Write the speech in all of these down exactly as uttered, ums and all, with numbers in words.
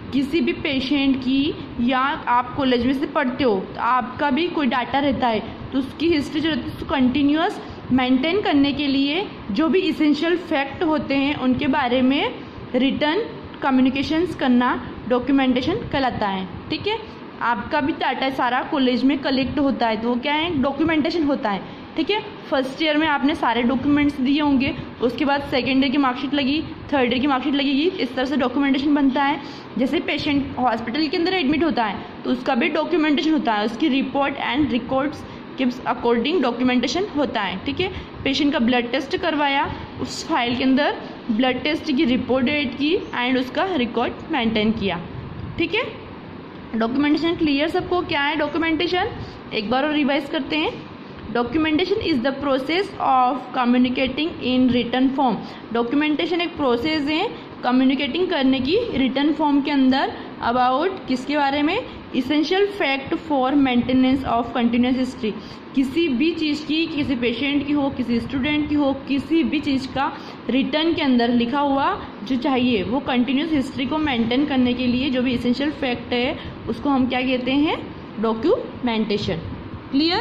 किसी भी पेशेंट की, या आप कॉलेज में से पढ़ते हो तो आपका भी कोई डाटा रहता है, तो उसकी हिस्ट्री जो रहती है उसको कंटिन्यूअस मेंटेन करने के लिए जो भी इसेंशियल फैक्ट होते हैं उनके बारे में रिटर्न कम्युनिकेशंस करना डॉक्यूमेंटेशन कहलाता है। ठीक है, आपका भी डाटा सारा कॉलेज में कलेक्ट होता है तो वो क्या है, डॉक्यूमेंटेशन होता है। ठीक है, फर्स्ट ईयर में आपने सारे डॉक्यूमेंट्स दिए होंगे, उसके बाद सेकेंड ईयर की मार्कशीट लगी, थर्ड ईयर की मार्कशीट लगेगी, इस तरह से डॉक्यूमेंटेशन बनता है। जैसे पेशेंट हॉस्पिटल के अंदर एडमिट होता है तो उसका भी डॉक्यूमेंटेशन होता है, उसकी रिपोर्ट एंड रिकॉर्ड्स के अकॉर्डिंग डॉक्यूमेंटेशन होता है। ठीक है, पेशेंट का ब्लड टेस्ट करवाया, उस फाइल के अंदर ब्लड टेस्ट की रिपोर्ट एड की एंड उसका रिकॉर्ड मेंटेन किया। ठीक है, डॉक्यूमेंटेशन क्लियर सबको? क्या है डॉक्यूमेंटेशन, एक बार और रिवाइज करते हैं। Documentation is the process of communicating in written form. Documentation एक प्रोसेस है कम्युनिकेटिंग करने की रिटर्न फॉर्म के अंदर अबाउट किसके बारे में, essential fact for maintenance of continuous history. किसी भी चीज़ की, किसी पेशेंट की हो, किसी स्टूडेंट की हो, किसी भी चीज़ का रिटर्न के अंदर लिखा हुआ जो चाहिए वो कंटिन्यूस हिस्ट्री को मेंटेन करने के लिए जो भी इसेंशियल फैक्ट है उसको हम क्या कहते हैं, डॉक्यूमेंटेशन। क्लियर?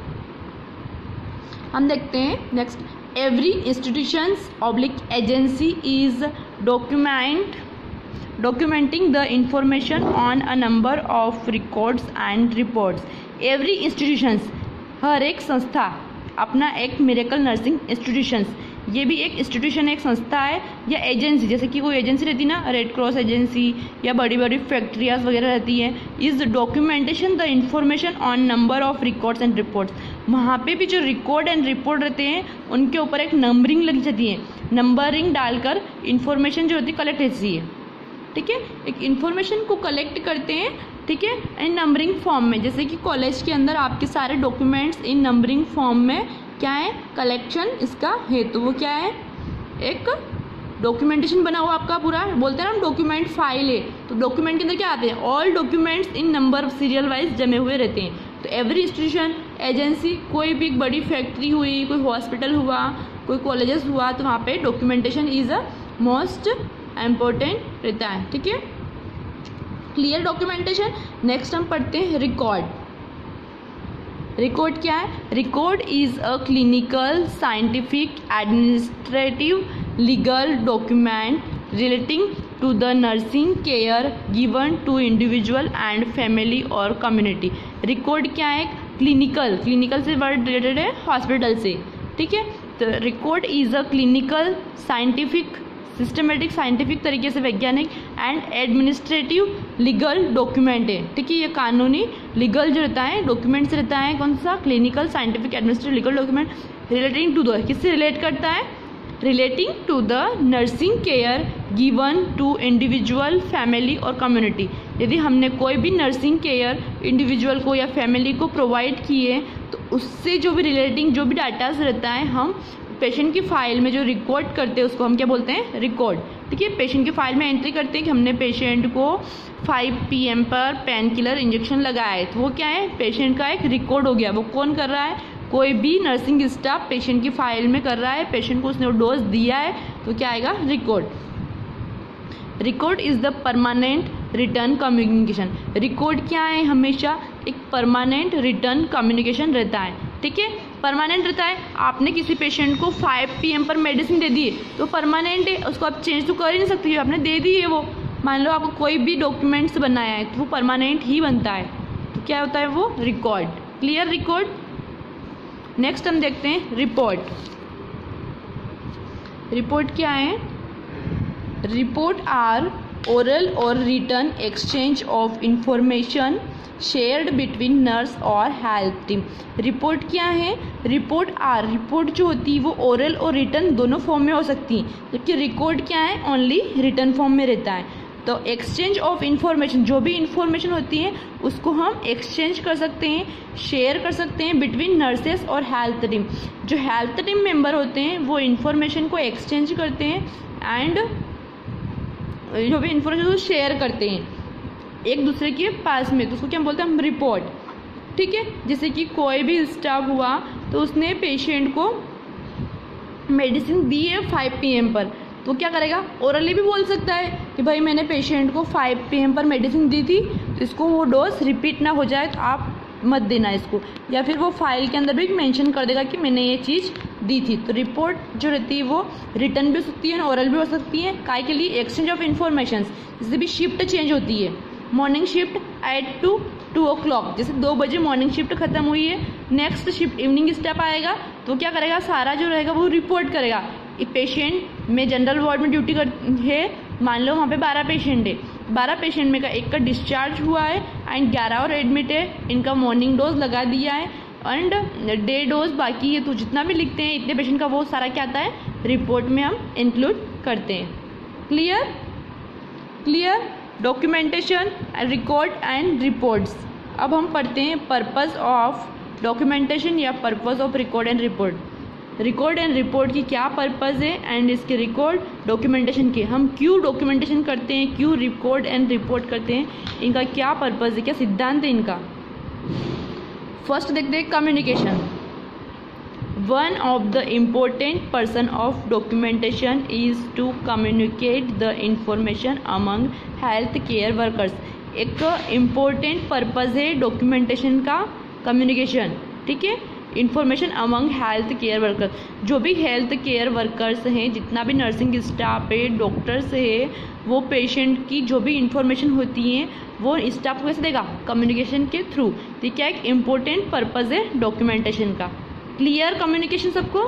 हम देखते हैं next, every institutions or public agency is document documenting the information on a number of records and reports. Every institutions, हर एक संस्था अपना एक मिरेकल नर्सिंग इंस्टीट्यूशंस, ये भी एक इंस्टीट्यूशन, एक संस्था है या एजेंसी, जैसे कि कोई एजेंसी रहती है ना, रेड क्रॉस एजेंसी या बड़ी बड़ी फैक्ट्रियाज वगैरह रहती है, is documentation the information on number of records and reports. वहाँ पे भी जो रिकॉर्ड एंड रिपोर्ट रहते हैं उनके ऊपर एक नंबरिंग लगी जाती है, नंबरिंग डालकर इंफॉर्मेशन जो होती है कलेक्ट होती है। ठीक है, एक इन्फॉर्मेशन को कलेक्ट करते हैं, ठीक है, एंड नंबरिंग फॉर्म में, जैसे कि कॉलेज के अंदर आपके सारे डॉक्यूमेंट्स इन नंबरिंग फॉर्म में क्या है, कलेक्शन इसका है, तो वो क्या है, एक डॉक्यूमेंटेशन बना हुआ आपका पूरा, बोलते हैं ना डॉक्यूमेंट फाइल है, तो डॉक्यूमेंट के अंदर क्या आते हैं, all documents in number serial wise जमे हुए रहते हैं। तो एवरी इंस्टीट्यूशन, एजेंसी, कोई भी बड़ी फैक्ट्री हुई, कोई हॉस्पिटल हुआ, कोई कॉलेजेस हुआ, तो वहाँ पे documentation is a most important रहता है। ठीक है, क्लियर डॉक्यूमेंटेशन। नेक्स्ट हम पढ़ते हैं रिकॉर्ड। रिकॉर्ड क्या है, record is a clinical, scientific, administrative, legal document relating to the nursing care given to individual and family और कम्युनिटी। रिकॉर्ड क्या है, क्लिनिकल, क्लिनिकल से वर्ड रिलेटेड है हॉस्पिटल से। ठीक है, तो record is a clinical, scientific, systematic, scientific तरीके से वैज्ञानिक, एंड एडमिनिस्ट्रेटिव लीगल डॉक्यूमेंट है। ठीक है, ये कानूनी लीगल जो रहता है डॉक्यूमेंट्स रहता है, कौन सा, clinical, scientific, administrative legal document relating to the, किससे रिलेट करता है, relating to the nursing care given to individual, family और कम्युनिटी। यदि हमने कोई भी नर्सिंग केयर इंडिविजुअल को या फैमिली को प्रोवाइड किए तो उससे जो भी रिलेटिंग जो भी डाटाज रहता है हम पेशेंट की फाइल में जो रिकॉर्ड करते हैं उसको हम क्या बोलते हैं, रिकॉर्ड। ठीक है, पेशेंट की फाइल में एंट्री करते हैं कि हमने पेशेंट को फाइव पी एम पर पेन किलर इंजेक्शन लगाया है, तो वो क्या है, पेशेंट का एक रिकॉर्ड हो गया। वो कौन कर रहा है, कोई भी नर्सिंग स्टाफ पेशेंट की फाइल में कर रहा है, पेशेंट को उसने वो डोज दिया है, तो क्या आएगा, record. Record is the permanent written communication. Record क्या है, हमेशा एक परमानेंट रिटर्न कम्युनिकेशन रहता है। ठीक है, परमानेंट रहता है। आपने किसी पेशेंट को फाइव पी एम पर मेडिसिन दे दी है तो परमानेंट है, उसको आप चेंज तो कर ही नहीं सकते, आपने दे दी है वो। मान लो आपको कोई भी डॉक्यूमेंट्स बनाया है तो वो परमानेंट ही बनता है, तो क्या होता है वो, रिकॉर्ड। Clear, record. नेक्स्ट हम देखते हैं रिपोर्ट। रिपोर्ट क्या है, रिपोर्ट आर ओरल और written exchange of information shared between nurse और हेल्थ टीम। रिपोर्ट क्या है, रिपोर्ट आर, रिपोर्ट जो होती है वो ओरल और रिटर्न दोनों फॉर्म में हो सकती है, जबकि रिकॉर्ड क्या है, ओनली रिटर्न फॉर्म में रहता है। तो एक्सचेंज ऑफ इंफॉर्मेशन, जो भी इंफॉर्मेशन होती है उसको हम एक्सचेंज कर सकते हैं, शेयर कर सकते हैं बिटवीन नर्सेस और हेल्थ टीम। जो हेल्थ टीम मेंबर होते हैं वो इंफॉर्मेशन को एक्सचेंज करते हैं एंड जो भी इंफॉर्मेशन को शेयर करते हैं एक दूसरे के पास में, तो उसको क्या बोलते हैं हम, रिपोर्ट। ठीक है, जैसे कि कोई भी स्टाफ हुआ तो उसने पेशेंट को मेडिसिन दी है फाइव पी एम पर, तो क्या करेगा, ओरली भी बोल सकता है कि भाई मैंने पेशेंट को फाइव पी एम पर मेडिसिन दी थी, तो इसको वो डोज रिपीट ना हो जाए तो आप मत देना इसको, या फिर वो फाइल के अंदर भी मेंशन कर देगा कि मैंने ये चीज़ दी थी। तो रिपोर्ट जो रहती है वो रिटर्न भी हो सकती है, ओरल भी हो सकती है। काय के लिए, एक्सचेंज ऑफ इन्फॉर्मेशन, जैसे भी शिफ्ट चेंज होती है, morning shift eight to two o'clock, जैसे दो बजे मॉर्निंग शिफ्ट खत्म हुई है, नेक्स्ट शिफ्ट इवनिंग स्टेप आएगा, तो क्या करेगा, सारा जो रहेगा वो रिपोर्ट करेगा। पेशेंट में जनरल वार्ड में ड्यूटी कर है, मान लो वहाँ पे बारह पेशेंट है, बारह पेशेंट में का एक का डिस्चार्ज हुआ है एंड ग्यारह और एडमिट है, इनका मॉर्निंग डोज लगा दिया है एंड डे डोज बाकी है, तो जितना भी लिखते हैं इतने पेशेंट का वो सारा क्या आता है, रिपोर्ट में हम इंक्लूड करते हैं। Clear clear documentation, record and reports. अब हम पढ़ते हैं पर्पस ऑफ डॉक्यूमेंटेशन या purpose of record and report. Record and report की क्या पर्पस है एंड इसके रिकॉर्ड डॉक्यूमेंटेशन के, हम क्यों डॉक्यूमेंटेशन करते हैं, क्यों रिकॉर्ड एंड रिपोर्ट करते हैं, इनका क्या पर्पस है, क्या सिद्धांत है इनका। फर्स्ट देखते हैं communication. One of the important person of documentation is to communicate the information among health care workers. एक इम्पोर्टेंट पर्पस है डॉक्यूमेंटेशन का कम्युनिकेशन, ठीक है, information among health care workers. जो भी हेल्थ केयर वर्कर्स हैं, जितना भी नर्सिंग स्टाफ है, डॉक्टर्स है, वो पेशेंट की जो भी इंफॉर्मेशन होती हैं वो स्टाफ को कैसे देगा, कम्युनिकेशन के थ्रू। तो क्या एक इम्पोर्टेंट पर्पस है डॉक्यूमेंटेशन का। क्लियर कम्युनिकेशन सबको।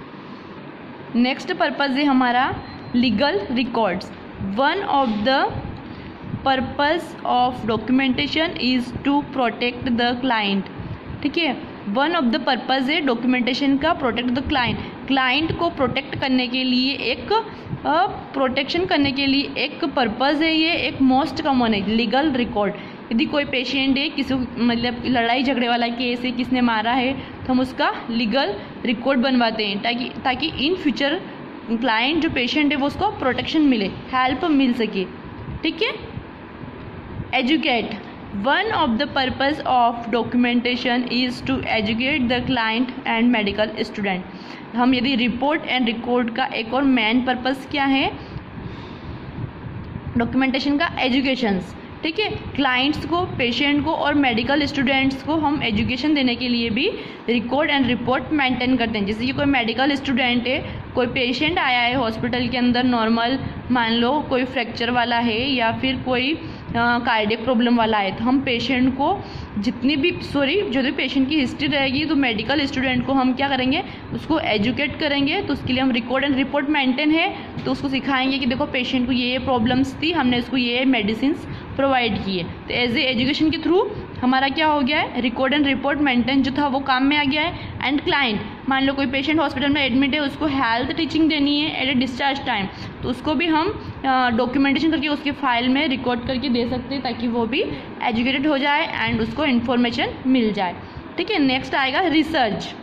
नेक्स्ट पर्पस है हमारा legal records. One of the purpose of documentation is to protect the client, ठीक है, वन ऑफ द पर्पज है डॉक्यूमेंटेशन का प्रोटेक्ट द क्लाइंट। क्लाइंट को प्रोटेक्ट करने के लिए एक प्रोटेक्शन करने के लिए एक पर्पज है, ये एक मोस्ट कॉमन है लीगल रिकॉर्ड। यदि कोई पेशेंट है, किसी मतलब लड़ाई झगड़े वाला केस है, किसने मारा है, तो हम उसका लीगल रिकॉर्ड बनवाते हैं ताकि ताकि इन फ्यूचर क्लाइंट जो पेशेंट है वो उसको प्रोटेक्शन मिले, हेल्प मिल सके, ठीक है। Educate. One of the purpose of documentation is to educate the client and medical student. हम यदि रिपोर्ट एंड रिकॉर्ड का एक और मेन पर्पस क्या है डॉक्यूमेंटेशन का, एजुकेशंस, ठीक है। क्लाइंट्स को, पेशेंट को और मेडिकल स्टूडेंट्स को हम एजुकेशन देने के लिए भी रिकॉर्ड एंड रिपोर्ट मेंटेन करते हैं। जैसे कि कोई मेडिकल स्टूडेंट है, कोई पेशेंट आया है हॉस्पिटल के अंदर नॉर्मल, मान लो कोई फ्रैक्चर वाला है या फिर कोई कार्डियक प्रॉब्लम वाला है, तो हम पेशेंट को जितनी भी सॉरी जो भी पेशेंट की हिस्ट्री रहेगी तो मेडिकल स्टूडेंट को हम क्या करेंगे, उसको एजुकेट करेंगे। तो उसके लिए हम रिकॉर्ड एंड रिपोर्ट मेंटेन है, तो उसको सिखाएंगे कि देखो पेशेंट को ये ये प्रॉब्लम्स थी, हमने इसको ये मेडिसिन प्रोवाइड किए। तो एज ए एजुकेशन के थ्रू हमारा क्या हो गया है, रिकॉर्ड एंड रिपोर्ट मेंटेन जो था वो काम में आ गया है। एंड क्लाइंट, मान लो कोई पेशेंट हॉस्पिटल में एडमिट है, उसको हेल्थ टीचिंग देनी है एट ए डिस्चार्ज टाइम, तो उसको भी हम डॉक्यूमेंटेशन करके उसके फाइल में रिकॉर्ड करके दे सकते हैं ताकि वो भी एजुकेटेड हो जाए एंड उसको इन्फॉर्मेशन मिल जाए, ठीक है। नेक्स्ट आएगा research.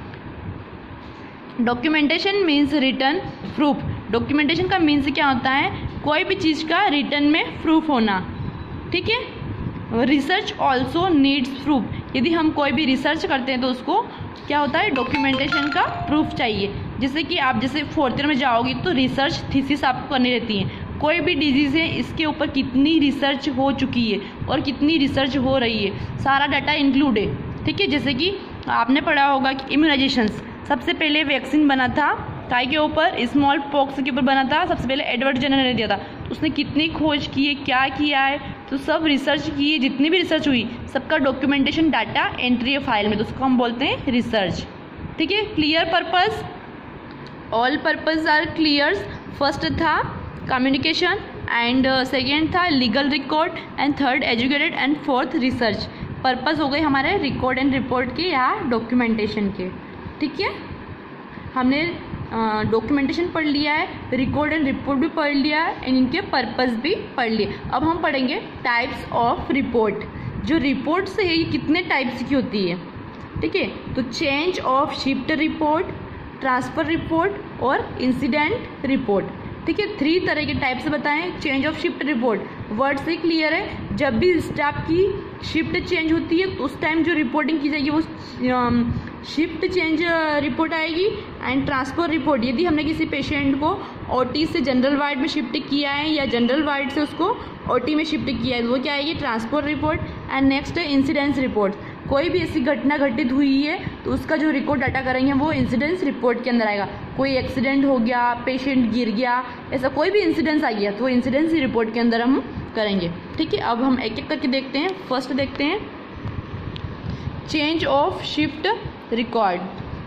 Documentation means written proof. Documentation का मीन्स क्या होता है, कोई भी चीज़ का रिटर्न में प्रूफ होना, ठीक है। Research also needs proof. यदि हम कोई भी रिसर्च करते हैं तो उसको क्या होता है, डॉक्यूमेंटेशन का प्रूफ चाहिए। जैसे कि आप जैसे फोर्थ ईयर में जाओगी तो रिसर्च थीसिस आपको करनी रहती है। कोई भी डिजीज़ है, इसके ऊपर कितनी रिसर्च हो चुकी है और कितनी रिसर्च हो रही है, सारा डाटा इंक्लूड है, ठीक है। जैसे कि आपने पढ़ा होगा कि इम्यूनाइजेशंस, सबसे पहले वैक्सीन बना था काय के ऊपर, स्मॉल पॉक्स के ऊपर बना था, सबसे पहले एडवर्ड जेनर ने दिया था। तो उसने कितनी खोज की है, क्या किया है, तो सब रिसर्च की है, जितनी भी रिसर्च हुई सबका डॉक्यूमेंटेशन डाटा एंट्री है फाइल में, तो उसको हम बोलते हैं रिसर्च, ठीक है। Clear purpose, all purpose are clears. First था कम्युनिकेशन एंड सेकेंड था legal record and third educated and fourth research. Purpose हो गए हमारे रिकॉर्ड एंड रिपोर्ट के या डॉक्यूमेंटेशन के, ठीक है। हमने डॉक्यूमेंटेशन uh, पढ़ लिया है, रिकॉर्ड एंड रिपोर्ट भी पढ़ लिया है एंड इनके पर्पस भी पढ़ लिए। अब हम पढ़ेंगे टाइप्स ऑफ रिपोर्ट। जो रिपोर्ट्स है ये कितने टाइप्स की होती है, ठीक है। तो change of shift report, transfer report और इंसिडेंट रिपोर्ट, ठीक है। थ्री तरह के टाइप्स बताएं। Change of shift report, word से क्लियर है, जब भी स्टाफ की शिफ्ट चेंज होती है तो उस टाइम जो रिपोर्टिंग की जाएगी वो शिफ्ट चेंज रिपोर्ट आएगी एंड ट्रांसफ़र रिपोर्ट, यदि हमने किसी पेशेंट को ओटी से जनरल वार्ड में शिफ्ट किया है या जनरल वार्ड से उसको ओटी में शिफ्ट किया है, वो क्या आएगी, ट्रांसफ़र रिपोर्ट। एंड नेक्स्ट है इंसिडेंस रिपोर्ट, कोई भी ऐसी घटना घटित हुई है तो उसका जो रिकॉर्ड डाटा करेंगे वो इंसिडेंस रिपोर्ट के अंदर आएगा। कोई एक्सीडेंट हो गया, पेशेंट गिर गया, ऐसा कोई भी इंसिडेंस आ गया तो वो इंसिडेंस रिपोर्ट के अंदर हम करेंगे। ठीक है, अब हम एक एक करके देखते हैं। फर्स्ट देखते हैं change of shift record.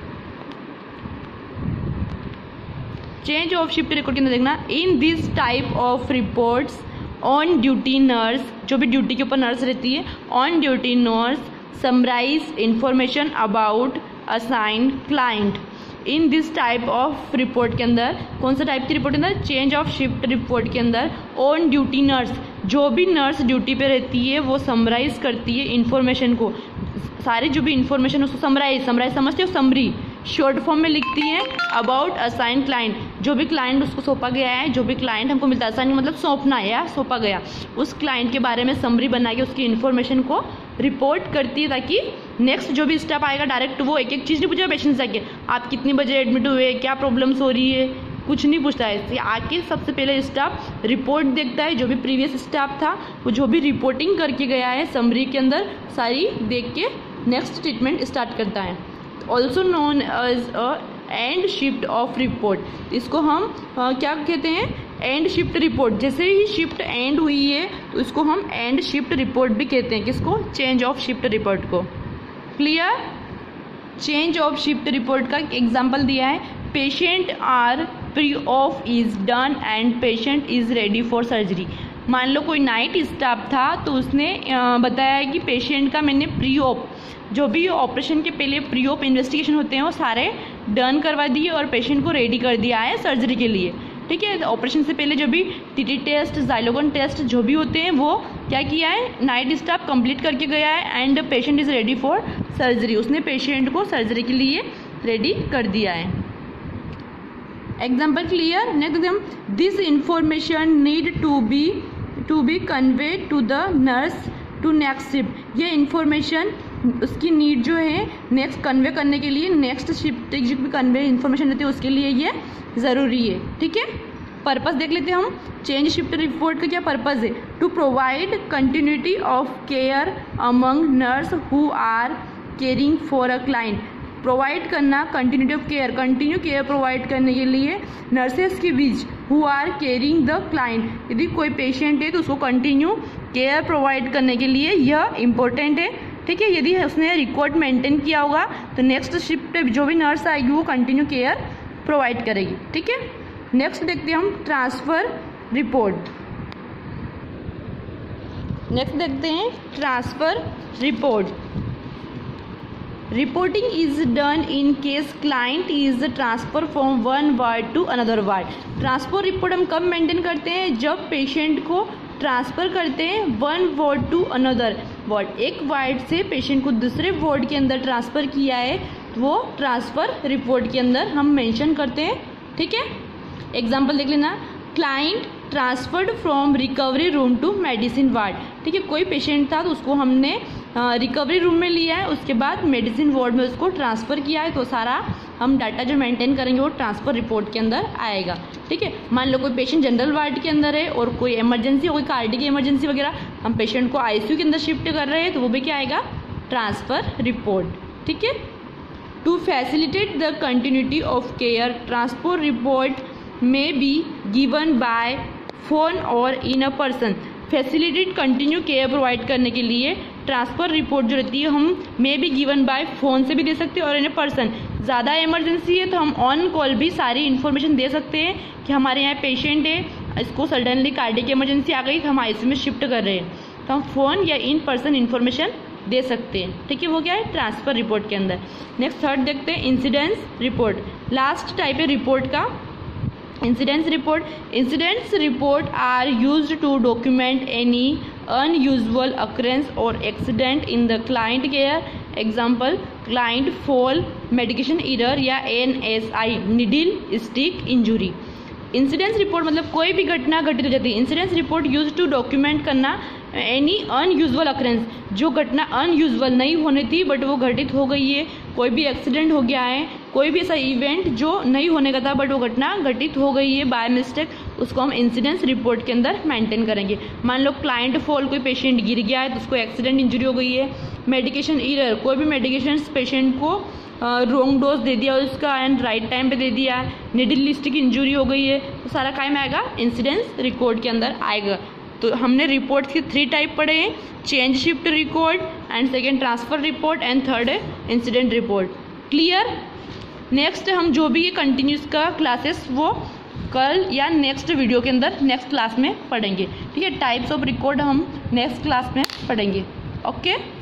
Change of shift record के अंदर देखना, in this type of reports on duty nurse, जो भी ड्यूटी के ऊपर नर्स रहती है, on duty nurse summarize information about assign client. In this type of report के अंदर, कौन सा टाइप की रिपोर्ट के अंदर, चेंज ऑफ शिफ्ट रिपोर्ट के अंदर ऑन ड्यूटी नर्स, जो भी नर्स ड्यूटी पे रहती है वो समराइज करती है इन्फॉर्मेशन को, सारी जो भी इन्फॉर्मेशन उसको समराइज, समराइज समझते हो, समरी शॉर्ट फॉर्म में लिखती है अबाउट असाइन क्लाइंट, जो भी क्लाइंट उसको सौंपा गया है, जो भी क्लाइंट हमको मिलता है, असाइन मतलब सौंपना है या सौंपा गया, उस क्लाइंट के बारे में समरी बना के उसकी इन्फॉर्मेशन को रिपोर्ट करती है, ताकि नेक्स्ट जो भी स्टेप आएगा डायरेक्ट वो एक एक चीज़ नहीं पूछेगा पेशेंट से आके, आप कितनी बजे एडमिट हुए, क्या प्रॉब्लम्स हो रही है, कुछ नहीं पूछता है। इसलिए आके सबसे पहले स्टाफ रिपोर्ट देखता है, जो भी प्रीवियस स्टाफ था वो जो भी रिपोर्टिंग करके गया है समरी के अंदर सारी देख के नेक्स्ट ट्रीटमेंट स्टार्ट करता है। Also known as a end shift of report, इसको हम आ, क्या कहते हैं, एंड शिफ्ट रिपोर्ट। जैसे ही शिफ्ट एंड हुई है तो इसको हम एंड शिफ्ट रिपोर्ट भी कहते हैं, किसको, चेंज ऑफ शिफ्ट रिपोर्ट को। Clear, change of shift report का एग्जाम्पल दिया है, patient are pre op is done and patient is ready for surgery. मान लो कोई नाइट स्टाफ था तो उसने बताया कि पेशेंट का मैंने प्री ऑप, जो भी ऑपरेशन के पहले प्री ऑप इन्वेस्टिगेशन होते हैं वो सारे डन करवा दिए और पेशेंट को रेडी कर दिया है सर्जरी के लिए। ठीक है, ऑपरेशन से पहले जो भी टीटी टेस्ट, जाइलोगन टेस्ट जो भी होते हैं वो क्या किया है, नाइट स्टाफ कंप्लीट करके गया है and patient is ready for surgery, उसने पेशेंट को सर्जरी के लिए रेडी कर दिया है। Example clear. Next, this information need to be to be conveyed to the nurse to next shift. ये इन्फॉर्मेशन उसकी नीड जो है नेक्स्ट कन्वे करने के लिए नेक्स्ट शिफ्ट जो भी कन्वे इन्फॉर्मेशन रहती है उसके लिए ये ज़रूरी है। ठीक है, पर्पस देख लेते हैं हम। चेंज शिफ्ट रिपोर्ट का क्या पर्पस है, to provide continuity of care among nurse who are caring for a client. Provide करना continuity of care, continue care provide करने के लिए नर्सेस के बीच, who are caring the client. यदि कोई पेशेंट है तो उसको कंटिन्यू केयर प्रोवाइड करने के लिए यह इम्पोर्टेंट है। ठीक है, यदि उसने रिकॉर्ड मेंटेन किया होगा तो नेक्स्ट शिफ्ट जो भी नर्स आएगी वो कंटिन्यू केयर प्रोवाइड करेगी। ठीक है, नेक्स्ट देखते हैं हम ट्रांसफ़र रिपोर्ट। नेक्स्ट देखते हैं transfer report. Reporting is done in case client is transfer from one ward to another ward. Transfer report हम कब मेंटेन करते हैं, जब पेशेंट को ट्रांसफ़र करते हैं one ward to another ward, एक वार्ड से पेशेंट को दूसरे वार्ड के अंदर ट्रांसफ़र किया है तो वो ट्रांसफ़र रिपोर्ट के अंदर हम मेंशन करते हैं। ठीक है, एग्जांपल देख लेना, client transferred from recovery room to medicine ward. ठीक है, कोई पेशेंट था तो उसको हमने रिकवरी रूम में लिया है, उसके बाद मेडिसिन वार्ड में उसको ट्रांसफ़र किया है, तो सारा हम डाटा जो मेंटेन करेंगे वो ट्रांसफ़र रिपोर्ट के अंदर आएगा। ठीक है, मान लो कोई पेशेंट जनरल वार्ड के अंदर है और कोई इमरजेंसी, कोई कार्डियक इमरजेंसी वगैरह, हम पेशेंट को आईसीयू के अंदर शिफ्ट कर रहे हैं तो वो भी क्या आएगा, ट्रांसफ़र रिपोर्ट। ठीक है, to facilitate the continuity of care, transfer report may be given by phone और in a person. Facilitate continue care provide करने के लिए ट्रांसफ़र रिपोर्ट जो रहती है हम may be given by phone से भी दे सकते हैं और इन अ पर्सन, ज़्यादा इमरजेंसी है तो हम ऑन कॉल भी सारी इन्फॉर्मेशन दे सकते हैं कि हमारे यहाँ पेशेंट है, इसको सडनली कार्डियक इमरजेंसी आ गई तो हम आईसीयू में शिफ्ट कर रहे हैं, तो हम फ़ोन या इन पर्सन इन्फॉर्मेशन दे सकते हैं। ठीक है, वो क्या है, ट्रांसफ़र रिपोर्ट के अंदर। नेक्स्ट थर्ड देखते हैं इंसिडेंस रिपोर्ट। लास्ट टाइप है रिपोर्ट का incidence report. Incidence report are used to document any unusual occurrence और accident in the client care. Example, client fall, medication error या N S I, needle stick injury. Incidence report मतलब कोई भी घटना घटित हो जाती है। Incidence report use to document करना एनी अनयूजुअल अकरेंस, जो घटना अनयूजुअल नहीं होनी थी बट वो घटित हो गई है, कोई भी एक्सीडेंट हो गया है, कोई भी ऐसा इवेंट जो नहीं होने का था बट वो घटना घटित हो गई है बाय मिस्टेक, उसको हम इंसिडेंस रिपोर्ट के अंदर मेंटेन करेंगे। मान लो क्लाइंट फॉल, कोई पेशेंट गिर गया है तो उसको एक्सीडेंट इंजरी हो गई है। मेडिकेशन एरर, कोई भी मेडिकेशन पेशेंट को रॉन्ग डोज दे दिया उसका एंड राइट टाइम पे दे दिया है, निडल लिस्ट की इंजरी हो गई है, तो सारा कायम आएगा इंसिडेंस रिकॉर्ड के अंदर आएगा। तो हमने रिपोर्ट की थ्री टाइप पढ़े हैं, change shift record and second transfer report and third है इंसिडेंट रिपोर्ट। क्लियर? नेक्स्ट हम जो भी ये कंटिन्यूस का क्लासेस वो कल या नेक्स्ट वीडियो के अंदर नेक्स्ट क्लास में पढ़ेंगे। ठीक है, टाइप्स ऑफ रिकॉर्ड हम नेक्स्ट क्लास में पढ़ेंगे। ओके।